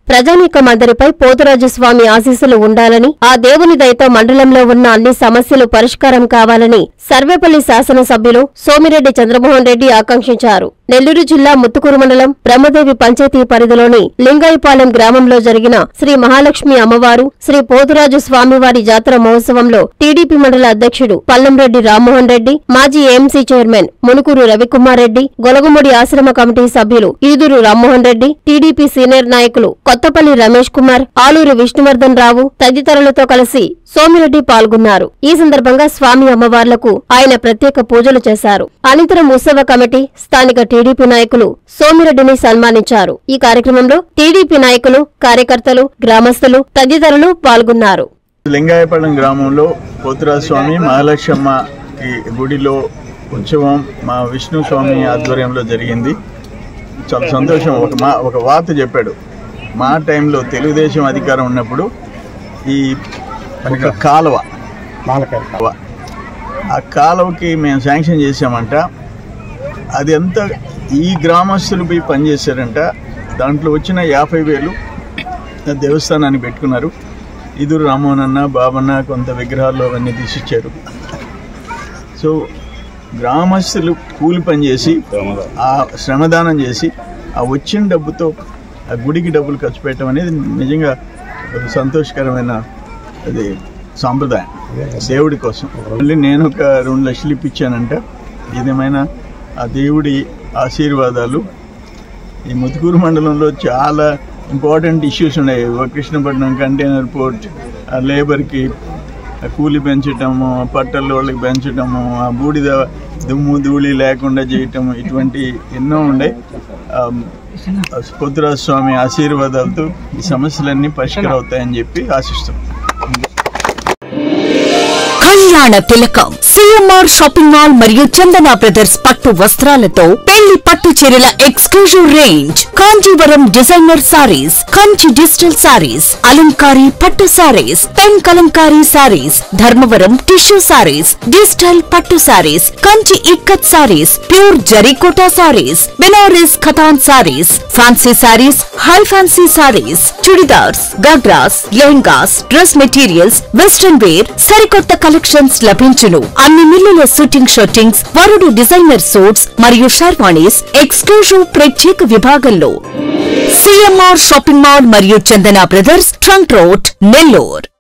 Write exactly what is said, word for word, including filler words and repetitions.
ప్రజానీకమందరిపై పోతురాజు స్వామి ఆశీస్సులు ఉండాలని, ఆ దేవుని దయతో మండలంలో ఉన్న అన్ని సమస్యలు పరిష్కారం కావాలని సర్వేపల్లి శాసనసభ్యులు సోమిరెడ్డి చంద్రమోహన్ రెడ్డి ఆకాంక్షించారు. నెల్లూరు జిల్లా ముత్తుకూరు మండలం బ్రహ్మదేవి పంచాయతీ పరిధిలోని లింగాయపాలెం గ్రామంలో జరిగిన శ్రీ మహాలక్ష్మి అమ్మవారు శ్రీ పోతురాజు స్వామివారి జాతర మహోత్సవంలో టీడీపీ మండల అధ్యక్షుడు పల్లంరెడ్డి రామ్మోహన్ రెడ్డి, మాజీ ఏఎంసీ చైర్మన్ మునుకూరు రవికుమార్ రెడ్డి, గొలగముడి ఆశ్రమ కమిటీ సభ్యులు ఈదూరు రామ్మోహన్ రెడ్డి, టీడీపీ సీనియర్ నాయకులు కొత్తపల్లి రమేష్ కుమార్, ఆలూరు విష్ణువర్ధన్ రావు తదితరులతో కలిసి సోమిరెడ్డి పాల్గొన్నారు. ఈ సందర్భంగా స్వామి అమ్మవార్లకు ఆయన ప్రత్యేక పూజలు చేశారు. అనంతరం ఉత్సవ కమిటీ, స్థానిక టీడీపీ నాయకులు సోమిరెడ్డిని సన్మానించారు. ఈ కార్యక్రమంలో టీడీపీ నాయకులు, కార్యకర్తలు, గ్రామస్తులు తదితరులు పాల్గొన్నారు. లింగాయపాలెం గ్రామంలో పోతురాజు స్వామి మహాలక్ష్మ గుడిలో ఉత్సవం మా విష్ణు స్వామి ఆధ్వర్యంలో జరిగింది. చాలా సంతోషం. ఒక మా ఒక వార్త చెప్పాడు. మా టైంలో తెలుగుదేశం అధికారం ఉన్నప్పుడు ఈ ఒక కాలువ ఆ కాలువకి మేము శాంక్షన్ చేసామంట. అది ఎంత ఈ గ్రామస్తులు పోయి పనిచేశారంట. దాంట్లో వచ్చిన యాభై వేలు దేవస్థానాన్ని పెట్టుకున్నారు. ఇదురు రామోహన్ అన్న, బాబన్న కొంత విగ్రహాలు అవన్నీ తీసిచ్చారు. సో గ్రామస్తులు కూలి పని చేసి ఆ శ్రమదానం చేసి ఆ వచ్చిన డబ్బుతో ఆ గుడికి డబ్బులు ఖర్చు పెట్టడం అనేది నిజంగా ఒక సంతోషకరమైన అది సాంప్రదాయం దేవుడి కోసం. మళ్ళీ నేను ఒక రెండు లక్షలు ఇప్పించానంట. ఇదేమైనా ఆ దేవుడి ఆశీర్వాదాలు. ఈ ముత్తుకూరు మండలంలో చాలా ఇంపార్టెంట్ ఇష్యూస్ ఉన్నాయి. కృష్ణపట్నం కంటైనర్ పోర్ట్, లేబర్కి కూలి పెంచటము, పట్టల వాళ్ళకి పెంచటము, ఆ బూడిద దుమ్ము ధూళి లేకుండా చేయటము, ఇటువంటి ఎన్నో ఉన్నాయి. పోతురాజు స్వామి ఆశీర్వాదాలతో ఈ సమస్యలన్నీ పరిష్కారం అవుతాయని చెప్పి ఆశిస్తాం. కళ్యాణ తిలకం సిఎంఆర్ షాపింగ్ మాల్ మరియు చందన బ్రదర్స్ పట్టు వస్త్రాలతో పెళ్లి పట్టు చీరల exclusive range, Kanjeevaram designer saris, Kanchi digital saris, అలంకారీ పట్టు saris, pen Kalamkari saris, Dharmavaram tissue saris, digital పట్టు saris, Kanchi ikkat saris, pure జరీకోటా సారీస్, బెనారస్ ఖతాన్ saris, fancy saris, high fancy saris, churidars, ghagras, lehengas, dress materials, western wear, సరికొత్త కలెక్షన్స్ లభించును. అన్ని మిల్లుల షూటింగ్ షర్టింగ్స్, వరుడు డిజైనర్ సూట్స్ మరియు షర్వాణీస్ ఎక్స్క్లూజివ్ ప్రత్యేక విభాగంలో సిఎంఆర్ షాపింగ్ మాల్ మరియు Chandana brothers, trunk road, Nellore.